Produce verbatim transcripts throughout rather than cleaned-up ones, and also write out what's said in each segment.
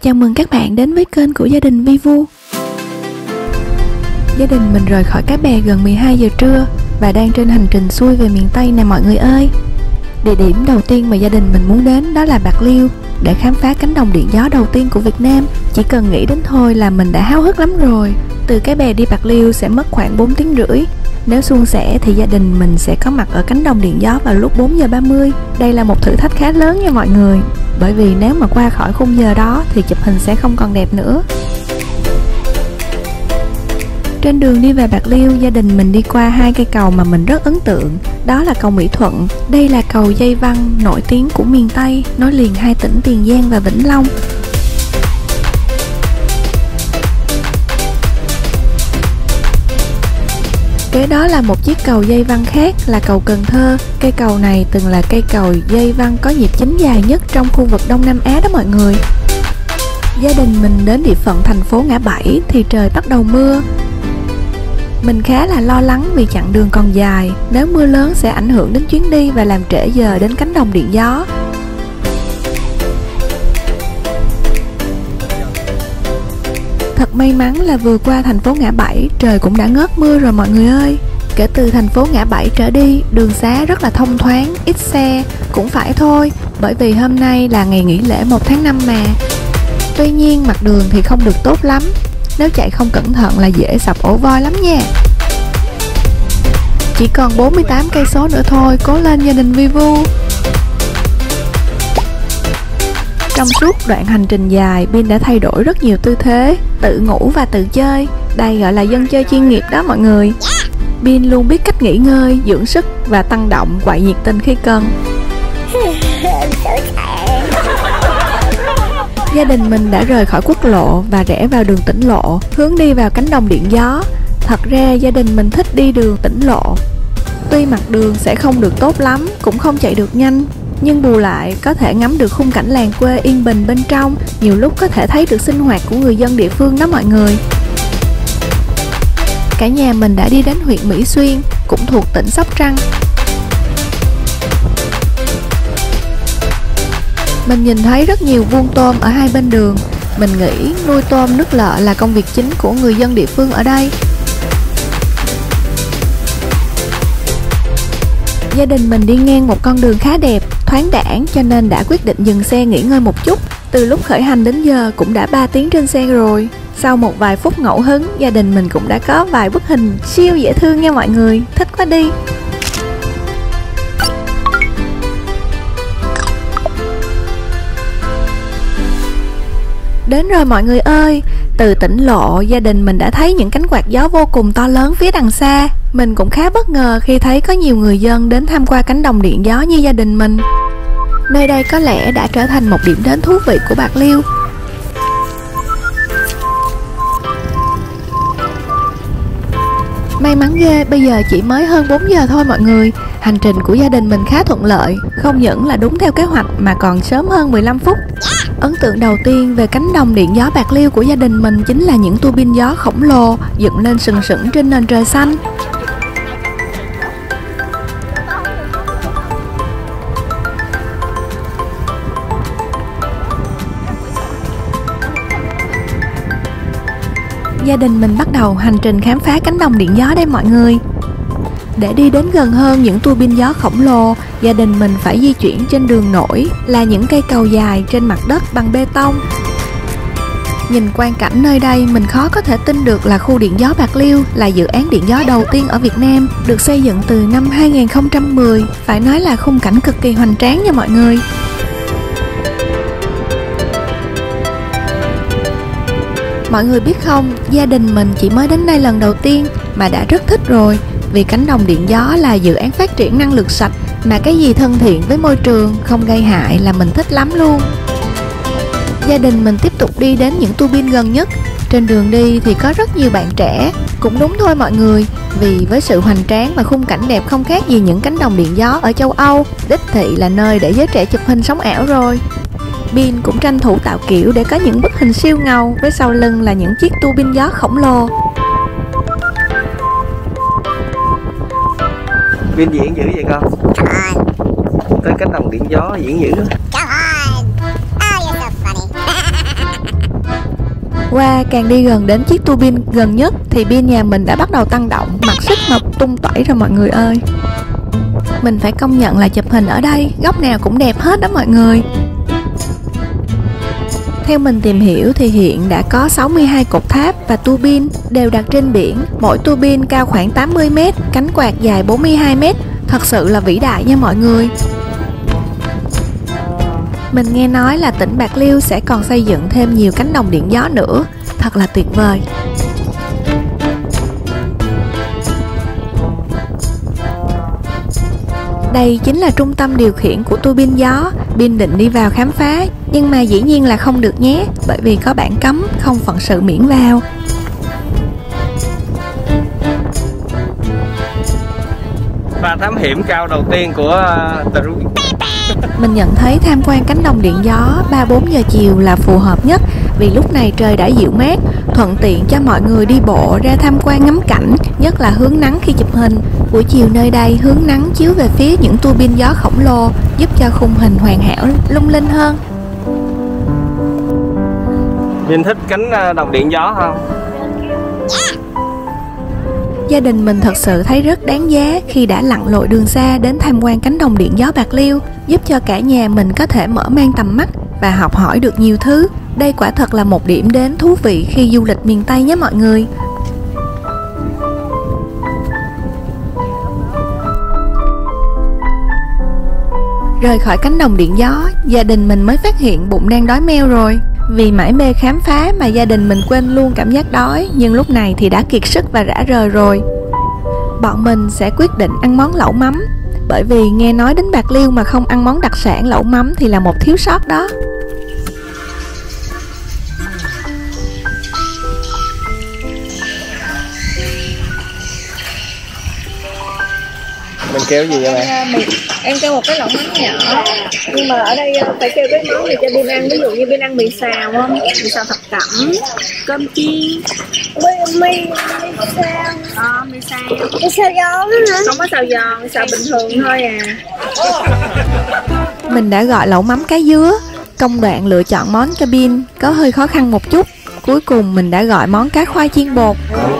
Chào mừng các bạn đến với kênh của gia đình Vi Vu. Gia đình mình rời khỏi Cái Bè gần mười hai giờ trưa và đang trên hành trình xuôi về miền Tây nè mọi người ơi. Địa điểm đầu tiên mà gia đình mình muốn đến đó là Bạc Liêu để khám phá cánh đồng điện gió đầu tiên của Việt Nam. Chỉ cần nghĩ đến thôi là mình đã háo hức lắm rồi. Từ Cái Bè đi Bạc Liêu sẽ mất khoảng bốn tiếng rưỡi. Nếu suôn sẻ thì gia đình mình sẽ có mặt ở cánh đồng điện gió vào lúc bốn giờ ba mươi. Đây là một thử thách khá lớn nha mọi người, bởi vì nếu mà qua khỏi khung giờ đó thì chụp hình sẽ không còn đẹp nữa. Trên đường đi về Bạc Liêu, gia đình mình đi qua hai cây cầu mà mình rất ấn tượng. Đó là cầu Mỹ Thuận. Đây là cầu dây văng nổi tiếng của miền Tây, nối liền hai tỉnh Tiền Giang và Vĩnh Long. Kế đó là một chiếc cầu dây văng khác là cầu Cần Thơ. Cây cầu này từng là cây cầu dây văng có nhịp chính dài nhất trong khu vực Đông Nam Á đó mọi người. Gia đình mình đến địa phận thành phố Ngã Bảy thì trời bắt đầu mưa. Mình khá là lo lắng vì chặng đường còn dài, nếu mưa lớn sẽ ảnh hưởng đến chuyến đi và làm trễ giờ đến cánh đồng điện gió. Thật may mắn là vừa qua thành phố Ngã Bảy trời cũng đã ngớt mưa rồi mọi người ơi. Kể từ thành phố Ngã Bảy trở đi, đường xá rất là thông thoáng, ít xe. Cũng phải thôi, bởi vì hôm nay là ngày nghỉ lễ một tháng năm mà. Tuy nhiên mặt đường thì không được tốt lắm, nếu chạy không cẩn thận là dễ sập ổ voi lắm nha. Chỉ còn bốn mươi tám cây số nữa thôi, cố lên gia đình Vi Vu. Trong suốt đoạn hành trình dài, Bin đã thay đổi rất nhiều tư thế, tự ngủ và tự chơi. Đây gọi là dân chơi chuyên nghiệp đó mọi người. Bin luôn biết cách nghỉ ngơi, dưỡng sức và tăng động, quậy nhiệt tình khi cần. Gia đình mình đã rời khỏi quốc lộ và rẽ vào đường tỉnh lộ, hướng đi vào cánh đồng điện gió. Thật ra gia đình mình thích đi đường tỉnh lộ. Tuy mặt đường sẽ không được tốt lắm, cũng không chạy được nhanh, nhưng bù lại có thể ngắm được khung cảnh làng quê yên bình bên trong. Nhiều lúc có thể thấy được sinh hoạt của người dân địa phương đó mọi người. Cả nhà mình đã đi đến huyện Mỹ Xuyên, cũng thuộc tỉnh Sóc Trăng. Mình nhìn thấy rất nhiều vuông tôm ở hai bên đường. Mình nghĩ nuôi tôm nước lợ là công việc chính của người dân địa phương ở đây. Gia đình mình đi ngang một con đường khá đẹp, thoáng đãng cho nên đã quyết định dừng xe nghỉ ngơi một chút. Từ lúc khởi hành đến giờ cũng đã ba tiếng trên xe rồi. Sau một vài phút ngẫu hứng, gia đình mình cũng đã có vài bức hình siêu dễ thương nha mọi người. Thích quá đi. Đến rồi mọi người ơi. Từ tỉnh lộ, gia đình mình đã thấy những cánh quạt gió vô cùng to lớn phía đằng xa. Mình cũng khá bất ngờ khi thấy có nhiều người dân đến tham quan cánh đồng điện gió như gia đình mình. Nơi đây có lẽ đã trở thành một điểm đến thú vị của Bạc Liêu. May mắn ghê, bây giờ chỉ mới hơn bốn giờ thôi mọi người. Hành trình của gia đình mình khá thuận lợi, không những là đúng theo kế hoạch mà còn sớm hơn mười lăm phút. Ấn tượng đầu tiên về cánh đồng điện gió Bạc Liêu của gia đình mình chính là những tua bin gió khổng lồ dựng lên sừng sững trên nền trời xanh. Gia đình mình bắt đầu hành trình khám phá cánh đồng điện gió đây mọi người. Để đi đến gần hơn những tua bin gió khổng lồ, gia đình mình phải di chuyển trên đường nổi là những cây cầu dài trên mặt đất bằng bê tông. Nhìn quang cảnh nơi đây, mình khó có thể tin được là khu điện gió Bạc Liêu là dự án điện gió đầu tiên ở Việt Nam, được xây dựng từ năm hai nghìn không trăm mười. Phải nói là khung cảnh cực kỳ hoành tráng nha mọi người. Mọi người biết không, gia đình mình chỉ mới đến đây lần đầu tiên mà đã rất thích rồi. Vì cánh đồng điện gió là dự án phát triển năng lượng sạch, mà cái gì thân thiện với môi trường, không gây hại là mình thích lắm luôn. Gia đình mình tiếp tục đi đến những tua bin gần nhất. Trên đường đi thì có rất nhiều bạn trẻ. Cũng đúng thôi mọi người, vì với sự hoành tráng và khung cảnh đẹp không khác gì những cánh đồng điện gió ở châu Âu, đích thị là nơi để giới trẻ chụp hình sống ảo rồi. Bin cũng tranh thủ tạo kiểu để có những bức hình siêu ngầu, với sau lưng là những chiếc tua bin gió khổng lồ. Bin diễn dữ vậy con? Come on. Tới cánh đồng điện gió diễn dữ. Come on. Oh, you're so funny. Qua càng đi gần đến chiếc tua bin gần nhất thì pin nhà mình đã bắt đầu tăng động, mặc sức mập tung tẩy rồi mọi người ơi. Mình phải công nhận là chụp hình ở đây góc nào cũng đẹp hết đó mọi người. Theo mình tìm hiểu thì hiện đã có sáu mươi hai cột tháp và tua bin đều đặt trên biển. Mỗi tua bin cao khoảng tám mươi mét, cánh quạt dài bốn mươi hai mét. Thật sự là vĩ đại nha mọi người. Mình nghe nói là tỉnh Bạc Liêu sẽ còn xây dựng thêm nhiều cánh đồng điện gió nữa. Thật là tuyệt vời. Đây chính là trung tâm điều khiển của tua bin gió. Bin định đi vào khám phá, nhưng mà dĩ nhiên là không được nhé, bởi vì có bản cấm không phận sự miễn vào. Và thám hiểm cao đầu tiên của uh, Tru. Mình nhận thấy tham quan cánh đồng điện gió ba bốn giờ chiều là phù hợp nhất, vì lúc này trời đã dịu mát, thuận tiện cho mọi người đi bộ ra tham quan ngắm cảnh, nhất là hướng nắng khi chụp hình. Buổi chiều nơi đây hướng nắng chiếu về phía những tua bin gió khổng lồ, giúp cho khung hình hoàn hảo lung linh hơn. Vinh thích cánh đồng điện gió không? Gia đình mình thật sự thấy rất đáng giá khi đã lặn lội đường xa đến tham quan cánh đồng điện gió Bạc Liêu, giúp cho cả nhà mình có thể mở mang tầm mắt và học hỏi được nhiều thứ. Đây quả thật là một điểm đến thú vị khi du lịch miền Tây nhé mọi người. Rời khỏi cánh đồng điện gió, gia đình mình mới phát hiện bụng đang đói meo rồi. Vì mải mê khám phá mà gia đình mình quên luôn cảm giác đói, nhưng lúc này thì đã kiệt sức và rã rời rồi. Bọn mình sẽ quyết định ăn món lẩu mắm, bởi vì nghe nói đến Bạc Liêu mà không ăn món đặc sản lẩu mắm thì là một thiếu sót đó. Mình kêu gì vậy mẹ? Mình, em kêu một cái lẩu mắm nhỏ. Nhưng mà ở đây phải kêu cái món gì cho Bin ăn. Ví dụ như Bin ăn mì xào không? Mì xào thập cẩm, cơm chiên, Mì mì xào. Ờ, mì xào. Mì xào giòn hả? Không có xào giòn, xào bình thường thôi à. Mình đã gọi lẩu mắm cá dứa. Công đoạn lựa chọn món cho Bin có hơi khó khăn một chút. Cuối cùng mình đã gọi món cá khoai chiên bột.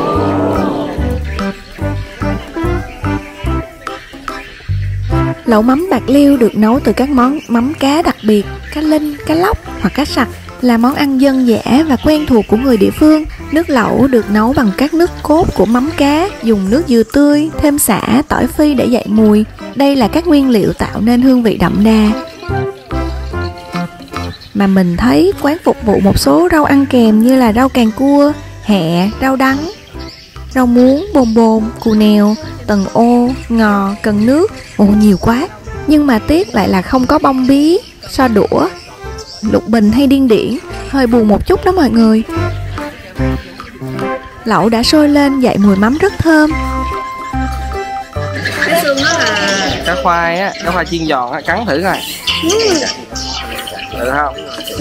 Lẩu mắm Bạc Liêu được nấu từ các món mắm cá đặc biệt, cá linh, cá lóc hoặc cá sặc, là món ăn dân dã và quen thuộc của người địa phương. Nước lẩu được nấu bằng các nước cốt của mắm cá, dùng nước dừa tươi, thêm sả, tỏi phi để dậy mùi. Đây là các nguyên liệu tạo nên hương vị đậm đà. Mà mình thấy quán phục vụ một số rau ăn kèm như là rau càng cua, hẹ, rau đắng, rau muống, bồn bồn, cù nèo, tần ô, ngò, cần nước. Ồ, nhiều quá. Nhưng mà tiếc lại là không có bông bí, so đũa, lục bình hay điên điển. Hơi buồn một chút đó mọi người. Lẩu đã sôi lên dậy mùi mắm rất thơm. Cái xương đó là cá khoai á, cá khoai chiên giòn á, cắn thử coi. Được không?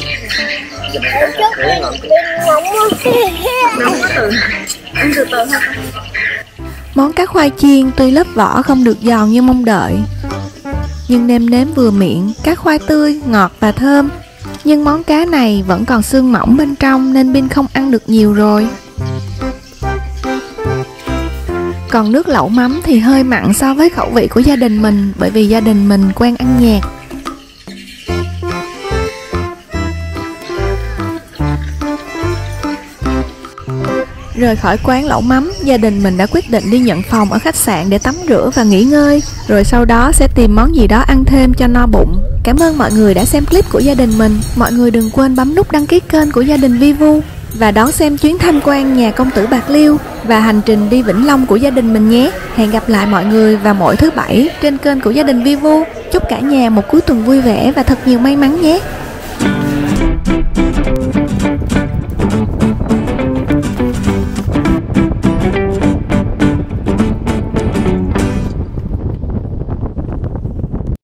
nóng quá từ ăn từ từ thôi. Món cá khoai chiên tuy lớp vỏ không được giòn như mong đợi, nhưng nêm nếm vừa miệng, cá khoai tươi, ngọt và thơm. Nhưng món cá này vẫn còn xương mỏng bên trong nên Bin không ăn được nhiều rồi. Còn nước lẩu mắm thì hơi mặn so với khẩu vị của gia đình mình, bởi vì gia đình mình quen ăn nhạt. Rời khỏi quán lẩu mắm, gia đình mình đã quyết định đi nhận phòng ở khách sạn để tắm rửa và nghỉ ngơi, rồi sau đó sẽ tìm món gì đó ăn thêm cho no bụng. Cảm ơn mọi người đã xem clip của gia đình mình. Mọi người đừng quên bấm nút đăng ký kênh của gia đình Vivu và đón xem chuyến tham quan nhà công tử Bạc Liêu và hành trình đi Vĩnh Long của gia đình mình nhé. Hẹn gặp lại mọi người vào mỗi thứ bảy trên kênh của gia đình Vivu. Chúc cả nhà một cuối tuần vui vẻ và thật nhiều may mắn nhé.